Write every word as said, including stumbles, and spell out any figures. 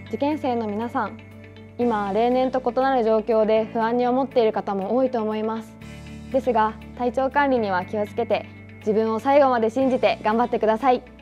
受験生の皆さん、今例年と異なる状況で不安に思っている方も多いと思います。ですが、体調管理には気をつけて、自分を最後まで信じて頑張ってください。